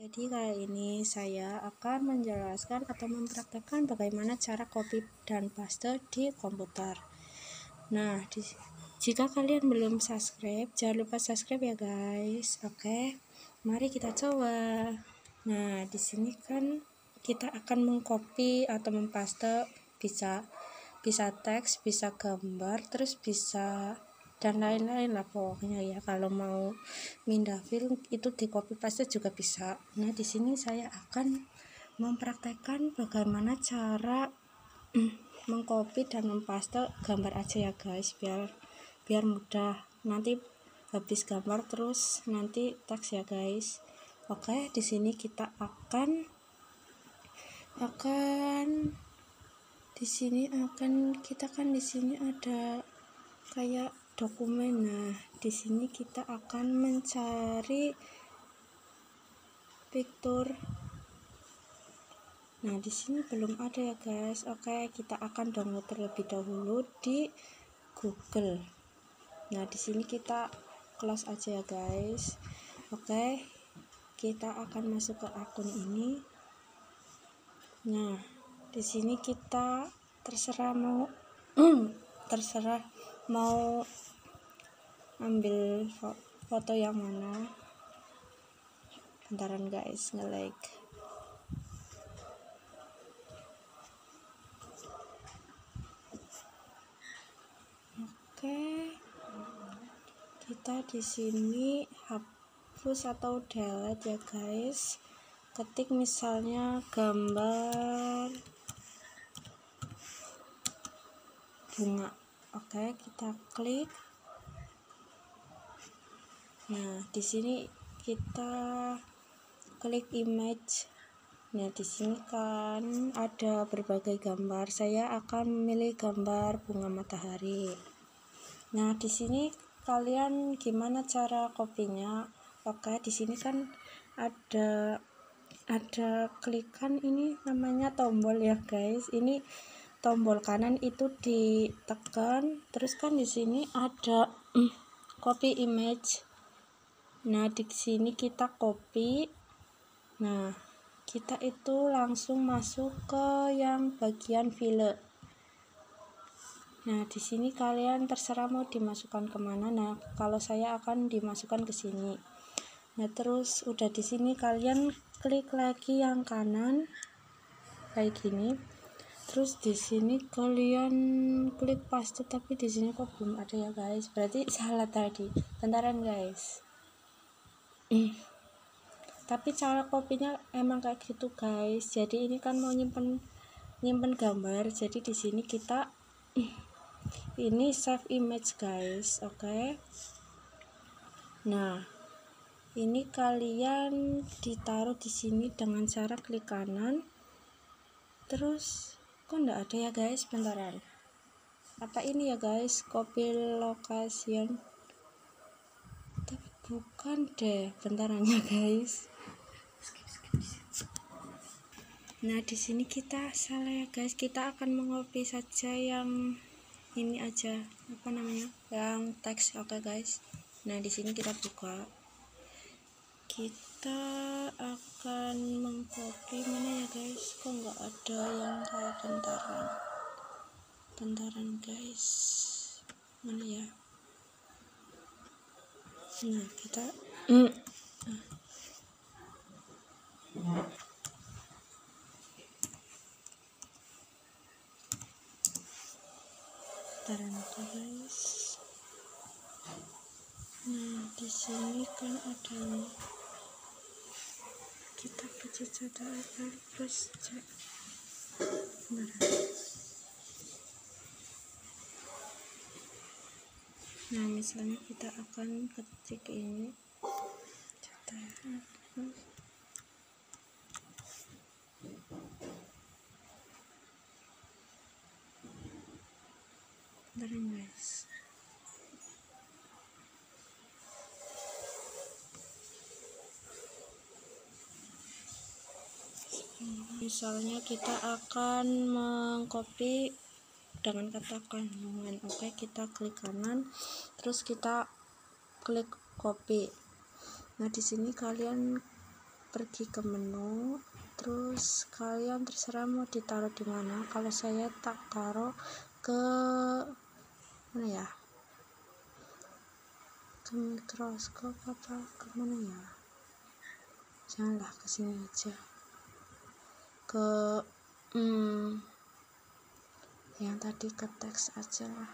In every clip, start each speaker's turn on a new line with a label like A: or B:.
A: Jadi kali ini saya akan menjelaskan atau mempraktekkan bagaimana cara copy dan paste di komputer. Nah, jika kalian belum subscribe, jangan lupa subscribe ya guys. Oke, mari kita coba. Nah, di sini kan kita akan mengcopy atau mempaste bisa teks, bisa gambar, terus bisa dan lain-lain lah pokoknya ya. Kalau mau pindah file itu di copy paste juga bisa. Nah, di sini saya akan mempraktekkan bagaimana cara mengcopy dan mempaste gambar aja ya guys, biar mudah. Nanti habis gambar terus nanti teks ya guys. Oke, di sini kita akan di sini ada kayak dokumen. Nah, di sini kita akan mencari picture. Nah, di sini belum ada ya guys. Oke, kita akan download terlebih dahulu di Google. Nah, di sini kita close aja ya guys. Oke, kita akan masuk ke akun ini. Nah, di sini kita terserah mau ambil foto yang mana. Bentaran guys, nge-like. Oke, kita di sini hapus atau delete ya guys. Ketik misalnya gambar bunga. Oke, kita klik. Nah, di sini kita klik image. Nah, di sini kan ada berbagai gambar. Saya akan memilih gambar bunga matahari. Nah, di sini kalian gimana cara kopinya? Oke, di sini kan ada klikan, ini namanya tombol ya guys. Ini tombol kanan itu ditekan, terus kan di sini ada copy image. Nah, di sini kita copy. Nah, kita itu langsung masuk ke yang bagian file. Nah, di sini kalian terserah mau dimasukkan kemana. Nah, kalau saya akan dimasukkan ke sini. Nah, terus udah di sini kalian klik lagi yang kanan kayak gini. Terus di sini kalian klik paste, tapi di sini kok belum ada ya guys. Berarti salah tadi. Bentaran guys. Tapi cara kopinya emang kayak gitu guys. Jadi ini kan mau nyimpen gambar. Jadi di sini kita ini save image guys. Oke. Nah, ini kalian ditaruh di sini dengan cara klik kanan. Terus kok enggak ada ya guys, bentaran. Apa ini ya guys, copy location? Tapi bukan deh, bentarannya guys. Nah, di sini kita salah ya guys. Kita akan mengopi saja yang ini aja, apa namanya? Yang teks. Oke guys. Nah, di sini kita buka. Kita akan mengcopy mana ya guys? Kok nggak ada yang kayak bentaran guys. Mana ya? Nah, kita bentaran guys. Nah, di sini kan ada, kita baca catatan terus cek. Nah, misalnya kita akan ketik ini bentaran guys. Misalnya kita akan mengcopy dengan kata kandungan. Oke, kita klik kanan, terus kita klik copy. Nah, di sini kalian pergi ke menu, terus kalian terserah mau ditaruh di mana. Kalau saya tak taruh ke mana ya, ke mikroskop apa ke mana ya, janganlah ke sini aja, ke yang tadi ke teks aja lah.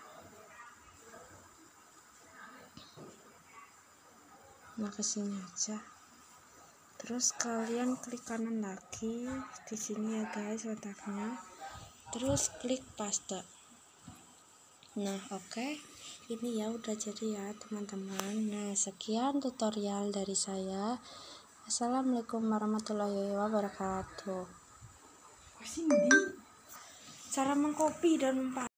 A: Nah, ke sini aja. Terus kalian klik kanan lagi di sini ya guys letaknya. Terus klik paste. Nah, oke. Ini ya udah jadi ya teman-teman. Nah, sekian tutorial dari saya. Assalamualaikum warahmatullahi wabarakatuh. Cara mengcopy dan